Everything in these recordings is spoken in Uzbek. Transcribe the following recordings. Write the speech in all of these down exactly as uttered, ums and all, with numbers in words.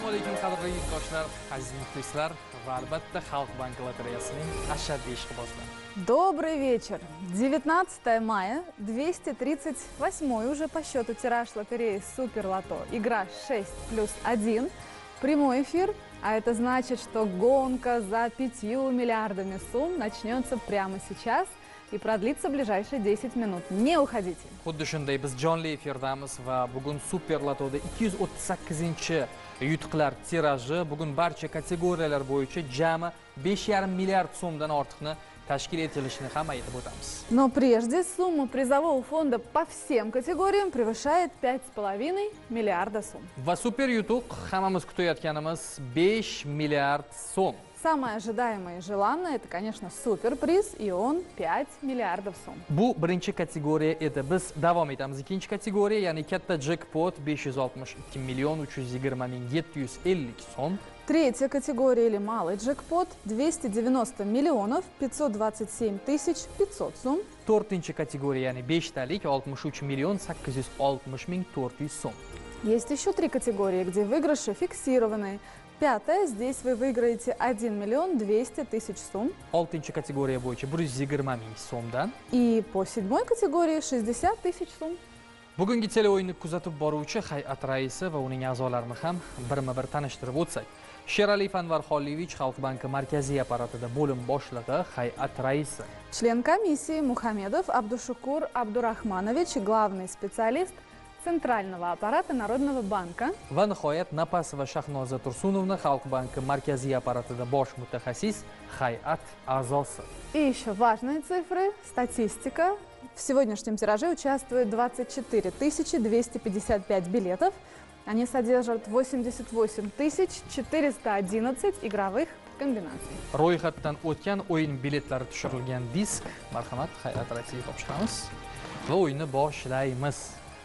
Assalomu alaykum qadrli yurtdoshlar, aziz muxlislar va albatta Xalq banki lotereyasining ashaddiy ishqibozlari. Добрый вечер. девятнадцатое мая, двести тридцать восьмой уже по счету тираж лотереи Супер Лото. Игра шесть плюс один. Прямой эфир, а это значит, что гонка за пятью миллиардами сумм начнется прямо сейчас и продлится ближайшие десять минут. Не уходите. Xuddi shunday biz jonli efirdamiz va bugun Super Loto'da ikki yuz o'ttiz sakkizinchi yutuqlar tiraji bugun barcha kategoriyalar bo'yicha jami besh yarim milliard so'mdan ortiqni tashkil etilishini ham aytib o'tamiz. Но прежде сумма призового фонда по всем категориям превышает пять с половиной миллиарда сумм. Va super yutuq hammamiz kutayotganimiz besh milliard so'm. Самое ожидаемое и желанное – это, конечно, суперприз, и он пять миллиардов сумм. Bu birinchi kategoriya edi. Biz davom etamiz. Ikkinchi kategoriya, ya'ni katta jackpot besh yuz oltmish ikki million uch yuz yigirma ming yetti yuz ellik so'm. Третья категория или малый джекпот – двести девяносто миллионов пятьсот двадцать семь тысяч пятьсот сумм. To'rtinchi kategoriya, ya'ni beshtalik oltmish uch million sakkiz yuz oltmish ming to'rt yuz so'm. Есть еще три категории, где выигрыши фиксированные. Пятая, здесь вы выиграете один миллион двести тысяч сумм. oltinchi kategoriya bo'yicha bir yuz yigirma ming so'mdan. И по седьмой категории шестьдесят тысяч сумм. Bugungi teleo'yinni kuzatib boruvchi hay'at raisi va uning a'zolarini ham birma-bir tanishtirib o'tsak. Sherali Fanvar Xolivich, Xalq banki markaziy apparatida bo'lim boshlig'i, hay'at raisi. Член комиссии Мухамедов Абдушукур Абдурахманович, главный специалист Центрального аппарата Народного банка. Va nihoyat Napasova Shahnoza Tursunovna, Xalq banki markaziy apparatida bosh mutaxassis, hay'at a'zosi. И еще важные цифры, статистика. В сегодняшнем тираже участвует двадцать четыре тысячи двести пятьдесят пять билетов. Они содержат восемьдесят восемь тысяч четыреста одиннадцать игровых комбинаций. Ro'yxatdan o'tgan o'yin biletlari tushirilgan disk, marhamat, hay'at raisiga topshiramiz va o'yinni boshlaymiz.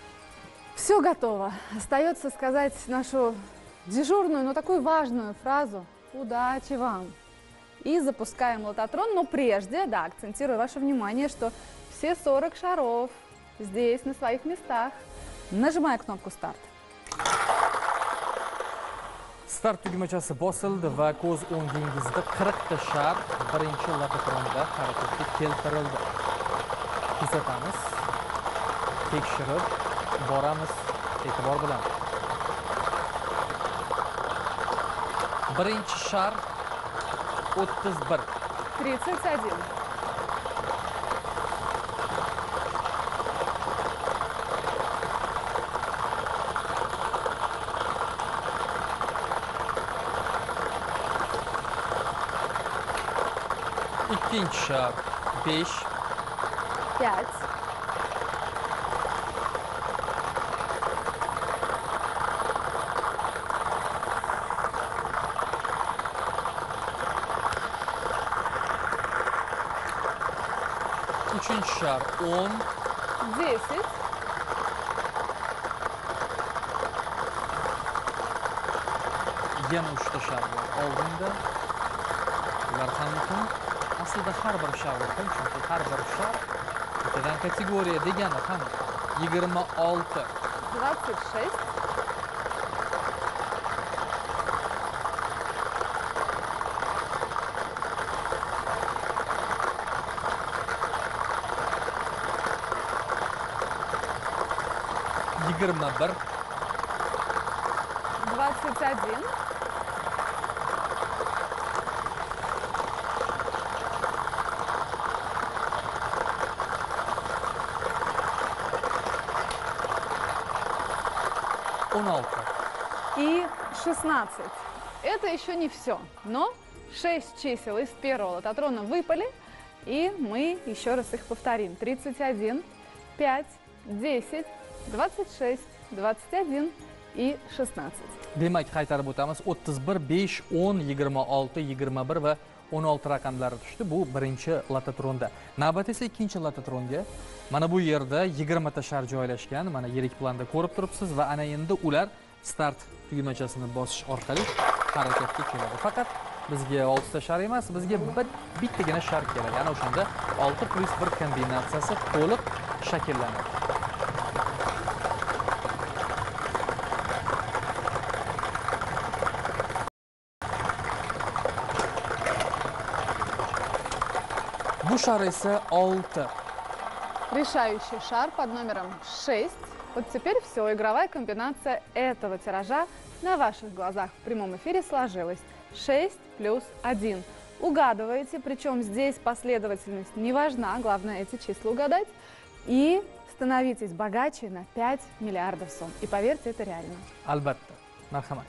Все готово. Остается сказать нашу дежурную, но такую важную фразу «Удачи вам!» И запускаем лототрон, но прежде, да, акцентирую ваше внимание, что все сорок шаров здесь, на своих местах. Нажимая кнопку «Старт». Start tugmachasi bosildi va ko'z o'ngingizda qirq ta shar birinchi lototronda harakatga keltirildi. Kuzatamiz, tekshirib boramiz e'tibor bilan. Birinchi shar o'ttiz bir. тридцать один. Ikkinchi shar besh. пять. Uchinchi shar o'n. десять. Yana uchta shar bor oldinda. Ular ham muhim. Aslida har bir shar muhim, chunki har bir shar o'tgan kategoriya degani ham yigirma olti. двадцать шесть. yigirma bir. двадцать один. o'n olti. И шестнадцать. Это еще не все, но шесть чисел из первого лототрона выпали, и мы еще раз их повторим. тридцать один, пять, десять, двадцать шесть, двадцать один и шестнадцать. Demak, qaytarib o'tamiz. o'ttiz bir, besh, o'n, yigirma olti, yigirma bir va o'n olti raqamlari tushdi. Bu birinchi lototronda. Navbat esa ikkinchi lototronga. Mana bu yerda yigirma ta shar joylashgan. Mana yirik planda ko'rib turibsiz va ana endi ular start tugmachasini bosish orqali harakatga keladi. Faqat bizga olti ta shar emas, bizga bir bittagina shar kerak. Ana o'shanda olti plus bir kombinatsiyasi to'liq shakllanadi. Bu shar esa olti. Решающий шар под номером шесть. Вот теперь все, игровая комбинация этого тиража на ваших глазах в прямом эфире сложилась. шесть плюс один. Угадываете, причем здесь последовательность не важна, главное эти числа угадать. И становитесь богаче на пять миллиардов сумм. И поверьте, это реально. Albatta. Marhamat.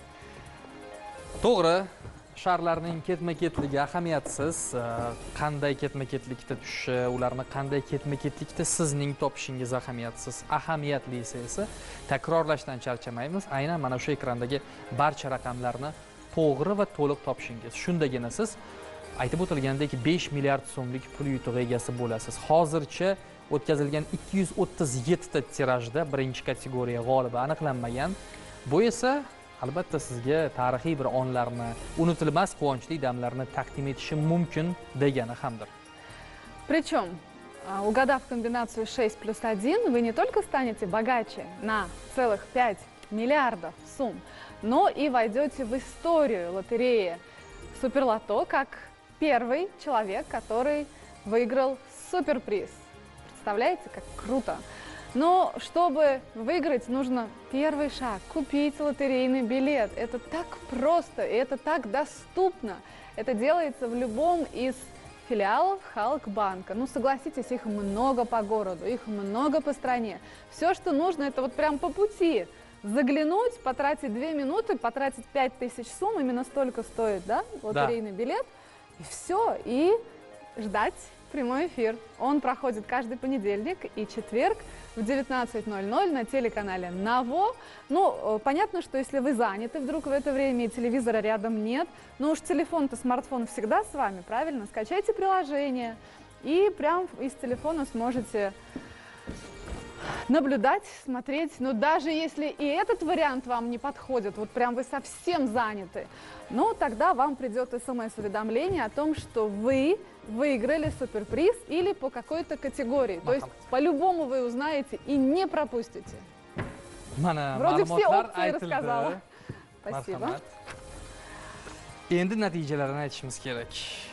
To'g'ri, sharlarning ketma-ketligi ahamiyatsiz. Qanday ketma-ketlikda tushishi, ularni qanday ketma-ketlikda sizning topishingiz ahamiyatsiz. Ahamiyatlisi esa takrorlashdan charchamaymiz. Aynan mana shu ekrandagi barcha raqamlarni to'g'ri va to'liq topishingiz. Shundagina siz aytib o'tilgandek besh milliard so'mlik pul yutug'i egasi bo'lasiz. Hozircha o'tkazilgan ikki yuz o'ttiz yetti ta tirajda birinchi kategoriya g'olibi aniqlanmagan. Bu esa albatta sizga tarixiy bir onlarni, unutilmas quvonchli damlarni taqdim etishi mumkin degani hamdir. Причем, а, угадав комбинацию шесть плюс один, вы не только станете богаче на целых пять миллиардов сумм, но и войдете в историю лотереи Суперлото как первый человек, который выиграл суперприз. Представляете, как круто! Но чтобы выиграть, нужно первый шаг – купить лотерейный билет. Это так просто, и это так доступно. Это делается в любом из филиалов Халкбанка. Ну, согласитесь, их много по городу, их много по стране. Все, что нужно, это вот прям по пути. Заглянуть, потратить две минуты, потратить пять тысяч сумм, именно столько стоит, да, лотерейный да. билет. И все, и ждать прямой эфир. Он проходит каждый понедельник и четверг в девятнадцать ноль ноль на телеканале НАВО. Ну, понятно, что если вы заняты вдруг в это время и телевизора рядом нет, но уж телефон-то, смартфон всегда с вами, правильно? Скачайте приложение и прям из телефона сможете наблюдать, смотреть. Но даже если и этот вариант вам не подходит, вот прям вы совсем заняты, ну, тогда вам придет смс-уведомление о том, что вы выиграли суперприз или по какой-то категории. То есть по-любому вы узнаете и не пропустите. Вроде все опции рассказала. Спасибо. Endi natijalarini aytishimiz kerak.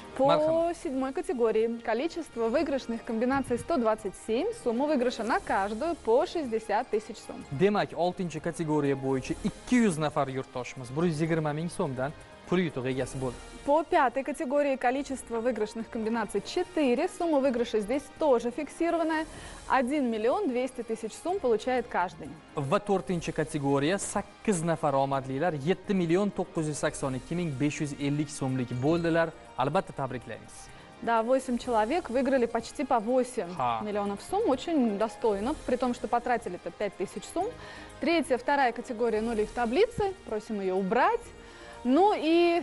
По седьмой категории количество выигрышных комбинаций сто двадцать семь, сумма выигрыша на каждую по шестьдесят тысяч сумм. Demak, oltinchi kategoriya bo'yicha ikki yuz nafar yurtdoshimiz bir yuz yigirma ming so'mdan pul yutug'i egasi bo'ldi. По пятой категории количество выигрышных комбинаций четыре, сумма выигрыша здесь тоже фиксированная. один миллион двести тысяч сумм получает каждый. Va to'rtinchi kategoriya sakkiz nafar omadlilar yetti million to'qqiz yuz sakson ikki ming besh yuz ellik so'mlik bo'ldilar. Albatta tabriklaymiz. Да, восемь человек выиграли почти по восемь Ха. миллионов сумм. Очень достойно, при том, что потратили-то пять тысяч сумм. Третья, вторая категория нулей в таблице. Просим ее убрать. Ну и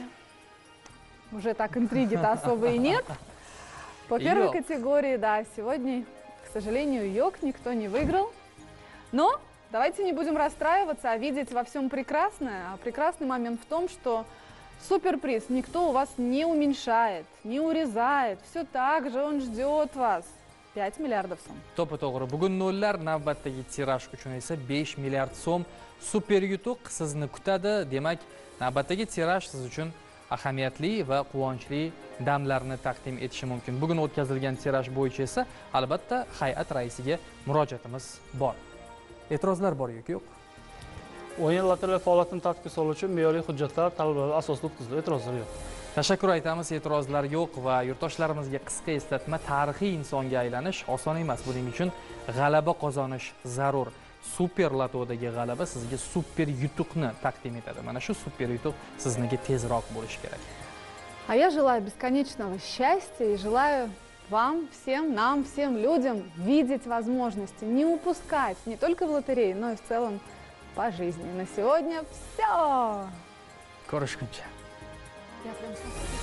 уже так интриги-то особо и нет. По первой категории, да, сегодня, к сожалению, йог никто не выиграл. Но давайте не будем расстраиваться, а видеть во всем прекрасное. А прекрасный момент в том, что суперприз никто у вас не уменьшает, не урезает. Все так же он ждет вас. пять миллиардов сумм. To'g'ri, bugun nollar navbatdagi tiraj uchun esa besh milliard so'm super yutuq sizni kutadi. Demak, navbatdagi tiraj siz uchun ahamiyatli va quvonchli damlarni taqdim etishi mumkin. Bugun o'tkazilgan tiraj bo'yicha esa albatta hay'at raisiga murojaatimiz bor. E'tirozlar bor yoki yo'q? O'yin lotereya faoliyatini tartibga soluvchi me'yoriy hujjatlar talabalar asosida o'tkazildi. E'tirozlar yo'q. Tashakkur aytamiz, e'tirozlar yo'q va yurtdoshlarimizga qisqa eslatma, tarixiy insonga aylanish oson emas. Buning uchun g'alaba qozonish zarur. Super lotodagi g'alaba sizga super yutuqni taqdim etadi. Mana shu super yutuq sizniki tezroq bo'lishi kerak. А я желаю бесконечного счастья и желаю вам, всем, нам, всем людям видеть возможности, не упускать не только в лотерее, но и в целом по жизни. На сегодня все. Ko'rishguncha. Я прям